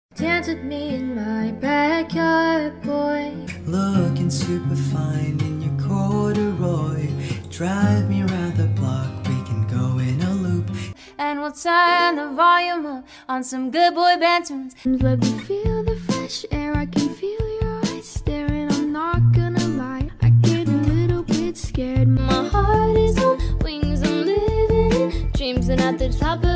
Dance with me in my backyard, boy. Looking super fine in your corduroy. Drive me around the block, we can go in a loop. And we'll turn the volume up on some good boy band tunes. Let me feel the fresh air, I can feel your eyes staring. I'm not gonna lie, I get a little bit scared. My heart is on wings, I'm living in dreams, and at the top of